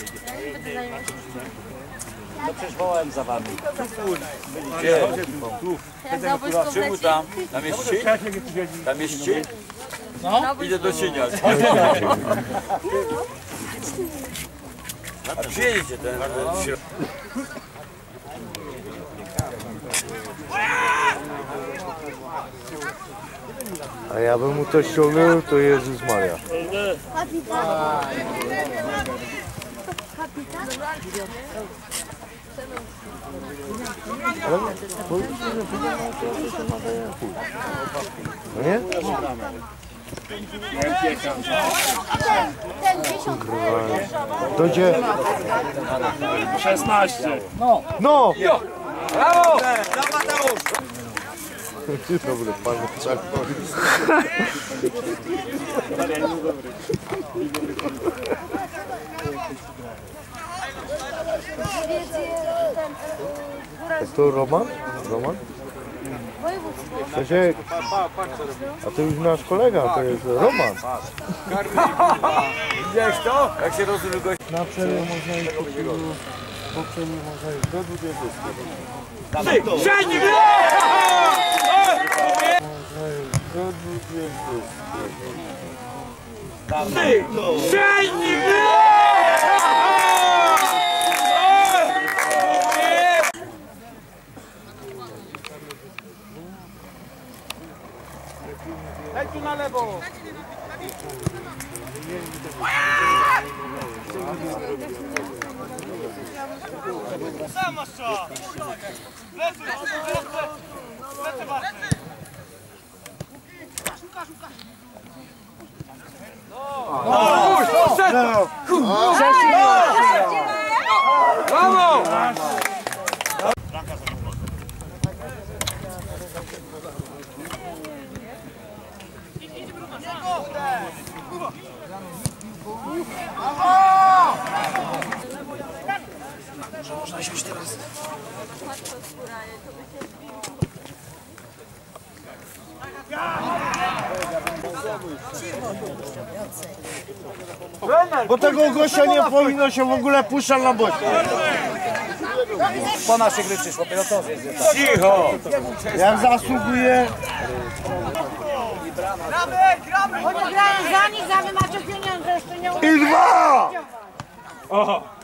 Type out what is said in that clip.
To przecież wołałem za wami. Gdzie? Czemu tam? Tam jest ci? Tam jest ci? No. Idę do cienia. A przyjedziecie ten A ja bym mu to ściągnął, to Jezus Maria. No nie? To gdzie? 16. No! Brawo! Dzień dobry, panie Czarnowi. To Roman? Roman? W sensie, a to już nasz kolega, to jest Roman. Widziałeś to? Jak się rozumie gość? Na przerwie można iść po przerwie można iść do 20. Żeni! Do 20. Żeni! Leć tu na lewo. Sama strzała. Lecy, lecy walczy. Brawo! Można się teraz. Bo tego gościa nie powinno się w ogóle puszczać na boczku. Po naszej gry przyszło, pilotowie jest. Cicho! Jak zasługuje... Oni grają za nich, a wy macie pieniądze, jeszcze nie I 2! O!